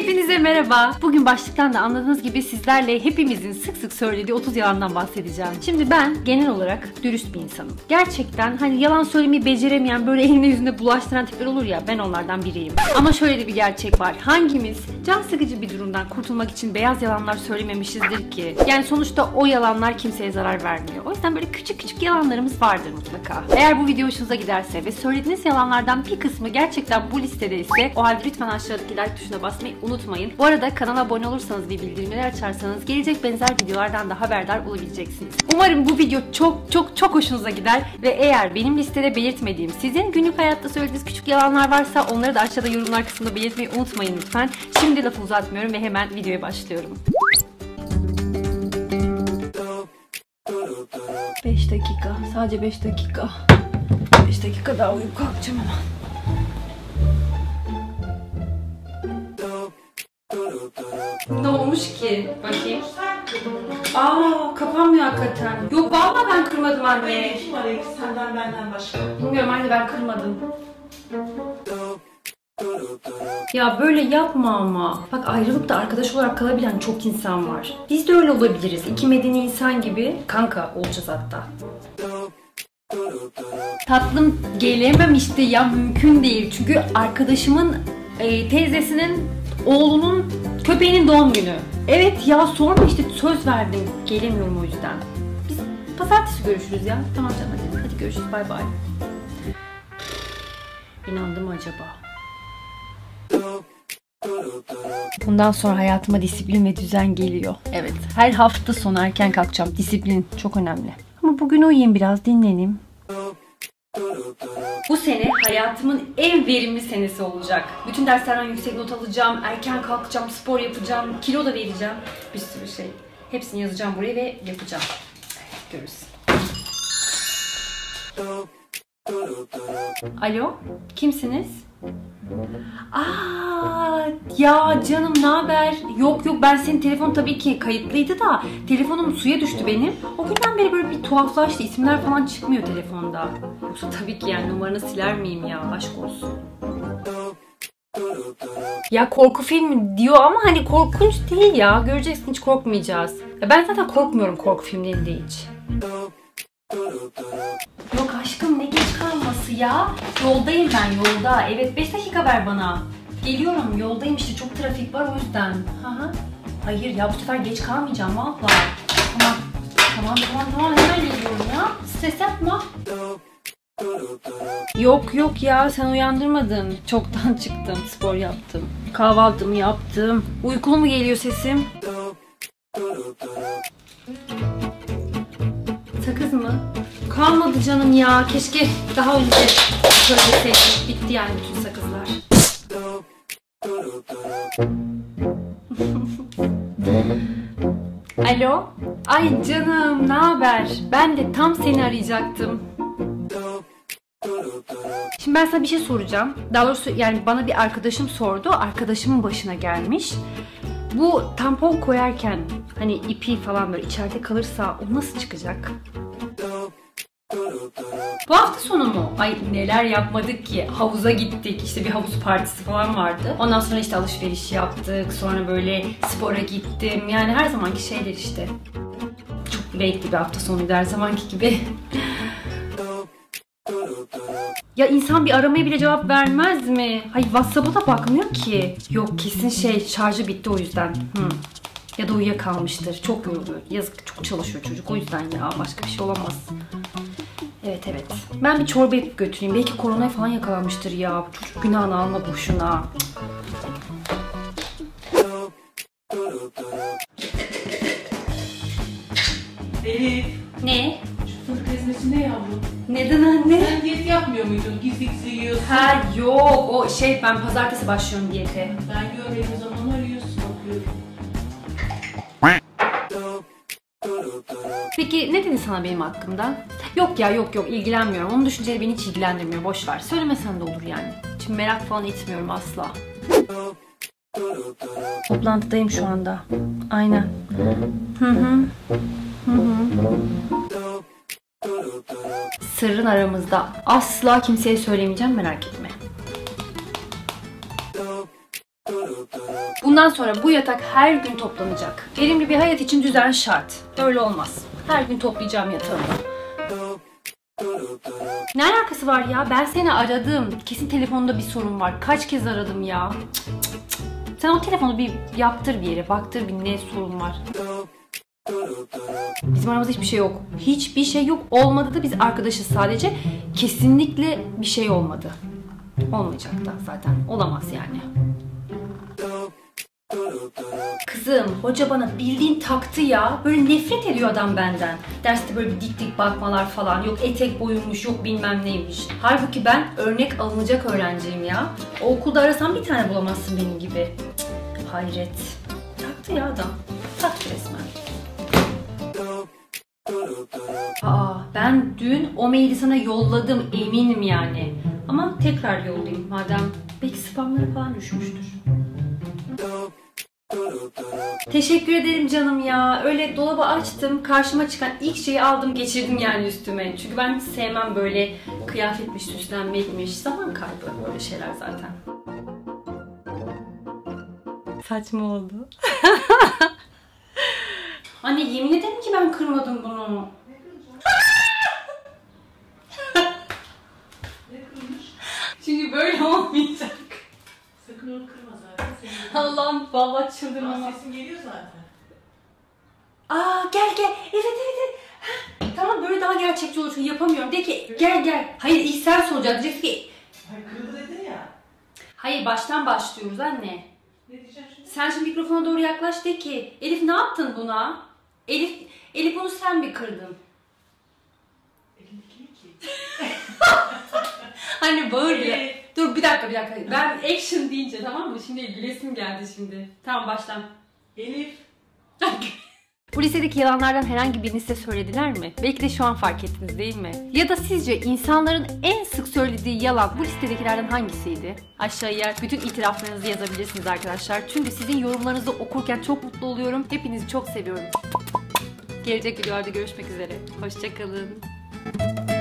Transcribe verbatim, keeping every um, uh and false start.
Hepinize merhaba. Bugün başlıktan da anladığınız gibi sizlerle hepimizin sık sık söylediği otuz yalandan bahsedeceğim. Şimdi ben genel olarak dürüst bir insanım. Gerçekten hani yalan söylemeyi beceremeyen, böyle eline yüzüne bulaştıran tipler olur ya, ben onlardan biriyim. Ama şöyle de bir gerçek var. Hangimiz can sıkıcı bir durumdan kurtulmak için beyaz yalanlar söylememişizdir ki? Yani sonuçta o yalanlar kimseye zarar vermiyor. O yüzden böyle küçük küçük yalanlarımız vardır mutlaka. Eğer bu video hoşunuza giderse ve söylediğiniz yalanlardan bir kısmı gerçekten bu listede ise o halde lütfen aşağıdaki like tuşuna basmayı unutmayın. Bu arada kanala abone olursanız ve bildirimleri açarsanız gelecek benzer videolardan da haberdar olabileceksiniz. Umarım bu video çok çok çok hoşunuza gider ve eğer benim listede belirtmediğim sizin günlük hayatta söylediğiniz küçük yalanlar varsa onları da aşağıda yorumlar kısmında belirtmeyi unutmayın lütfen. Şimdi lafı uzatmıyorum ve hemen videoya başlıyorum. beş dakika. Sadece beş dakika. beş dakika daha uyuyup kalkacağım ama. Ne olmuş ki? Bakayım. Aa, kapanmıyor hakikaten. Yok vallahi ben kırmadım anne. Kim var eksik senden benden başka? Bilmiyorum anne, ben kırmadım. Ya böyle yapma ama. Bak, ayrılıp da arkadaş olarak kalabilen çok insan var. Biz de öyle olabiliriz. İki medeni insan gibi kanka olacağız hatta. Tatlım gelemem işte ya, mümkün değil. Çünkü arkadaşımın e, teyzesinin oğlunun köpeğinin doğum günü. Evet ya, sorma işte, söz verdim. Gelemiyorum o yüzden. Biz pazartesi görüşürüz ya. Tamam canım, hadi, hadi görüşürüz, bay bay. İnandı mı acaba? Bundan sonra hayatıma disiplin ve düzen geliyor. Evet, her hafta sonu erken kalkacağım. Disiplin çok önemli. Ama bugün uyuyayım biraz, dinleneyim. Bu sene hayatımın en verimli senesi olacak. Bütün derslerden yüksek not alacağım, erken kalkacağım, spor yapacağım, kilo da vereceğim. Bir sürü şey. Hepsini yazacağım buraya ve yapacağım. Evet, görürüz. Alo, kimsiniz? Aa, ya canım, ne haber? Yok yok, ben senin telefon tabii ki kayıtlıydı da telefonum suya düştü benim. O günden beri böyle bir tuhaflaştı. İsimler falan çıkmıyor telefonda. Yoksa tabii ki yani numaranı siler miyim ya? Aşk olsun. Ya korku filmi diyor ama hani korkunç değil ya. Göreceksin, hiç korkmayacağız. Ya ben zaten korkmuyorum korku filmlerinde hiç. Yok aşkım, ne geç kalması ya? Yoldayım ben, yolda. Evet, beş dakika ver bana. Geliyorum, yoldayım işte, çok trafik var o yüzden. Hı. Hayır ya, bu sefer geç kalmayacağım vallahi. Tamam. Tamam tamam tamam, hemen geliyorum ya. Stres yapma. Yok yok ya, sen uyandırmadın. Çoktan çıktım, spor yaptım. Kahvaltımı yaptım. Uykulu mu geliyor sesim? Sakız mı? Kalmadı canım ya. Keşke daha önce söyleseydim. Bitti yani bütün sakızlar. Alo? Ay canım, ne haber? Ben de tam seni arayacaktım. Şimdi ben sana bir şey soracağım. Daha doğrusu yani bana bir arkadaşım sordu. Arkadaşımın başına gelmiş. Bu tampon koyarken hani ipi falan böyle içeride kalırsa o nasıl çıkacak? Bu hafta sonu mu? Ay neler yapmadık ki. Havuza gittik. İşte bir havuz partisi falan vardı. Ondan sonra işte alışveriş yaptık. Sonra böyle spora gittim. Yani her zamanki şeyler işte. Çok renkli bir hafta sonuydu her zamanki gibi. Ya insan bir aramaya bile cevap vermez mi? Hayır, WhatsApp'a da bakmıyor ki. Yok, kesin şey, şarjı bitti o yüzden. Hı. Ya da uyuyakalmıştır. Çok yoruluyor. Yazık, çok çalışıyor çocuk o yüzden ya. Başka bir şey olamaz. Evet evet. Ben bir çorba yapıp götüreyim. Belki koronaya falan yakalanmıştır ya. Bu çocuk günahını alma boşuna. Elif. Ne? Şu fırk ezmesi ne yavrum? Neden anne? Sen diyet yapmıyor muydun? Gizli gizli yiyorsun. Ha yok, o şey, ben pazartesi başlıyorum diyete. Ben göreyim o zaman, arıyorsun, bakıyorum. Peki ne dedi sana benim hakkımda? Yok ya, yok yok, ilgilenmiyorum. Onun düşünceleri beni hiç ilgilendirmiyor. Boş ver. Söylemesen de olur yani. Şimdi merak falan etmiyorum asla. Toplantıdayım şu anda. Aynen. Hı hı. Hı hı. Sırrın aramızda. Asla kimseye söylemeyeceğim, merak etme. Bu Bundan sonra bu yatak her gün toplanacak. Verimli bir hayat için düzen şart. Öyle olmaz. Her gün toplayacağım yatağımı. Ne alakası var ya? Ben seni aradım. Kesin telefonda bir sorun var. Kaç kez aradım ya? Cık cık cık. Sen o telefonu bir yaptır bir yere. Baktır bir ne sorun var. Bizim aramızda hiçbir şey yok. Hiçbir şey yok. Olmadı da biz arkadaşız sadece. Kesinlikle bir şey olmadı. Olmayacak da zaten. Olamaz yani. Kızım, hoca bana bildiğin taktı ya. Böyle nefret ediyor adam benden. Derste böyle bir dik dik bakmalar falan. Yok etek boyunmuş, yok bilmem neymiş. Halbuki ben örnek alınacak öğrenciyim ya. O okulda arasan bir tane bulamazsın benim gibi. Cık, hayret. Taktı ya adam. Taktı resmen. Aa, ben dün o maili sana yolladım eminim yani. Ama tekrar yollayayım madem. Belki spamları falan düşmüştür. Teşekkür ederim canım ya. Öyle dolabı açtım. Karşıma çıkan ilk şeyi aldım geçirdim yani üstüme. Çünkü ben hiç sevmem böyle kıyafetmiş, süslenmekmiş. Zaman kaybı böyle şeyler zaten. Saçma oldu. Anne yemin ederim ki ben kırmadım bunu. Çünkü böyle olmayacak. Sakın onu kırma zaten. Allah'ım vallahi çıldırmam. Aa, sesin geliyor zaten. Aa gel gel. Evet evet evet. Heh, tamam böyle daha gerçekçi olur. Çünkü yapamıyorum. De ki gel gel. Hayır ilk sen soracaksın. Diyeceksin ki. Hayır kırıldı dedin ya. Hayır baştan başlıyoruz anne. Ne diyeceğim şimdi? Sen şimdi mikrofona doğru yaklaş de ki. Elif ne yaptın buna? Elif, Elif onu sen bir kırdın. Elindeki ne ki? Anne bağır ya. Evet. Dur bir dakika bir dakika. Ben action deyince tamam mı? Şimdi gülesim geldi şimdi. Tamam baştan. Elif. Bu listedeki yalanlardan herhangi birini size söylediler mi? Belki de şu an fark ettiniz değil mi? Ya da sizce insanların en sık söylediği yalan bu listedekilerden hangisiydi? Aşağıya bütün itiraflarınızı yazabilirsiniz arkadaşlar. Çünkü sizin yorumlarınızı okurken çok mutlu oluyorum. Hepinizi çok seviyorum. Gelecek videolarda görüşmek üzere. Hoşça kalın.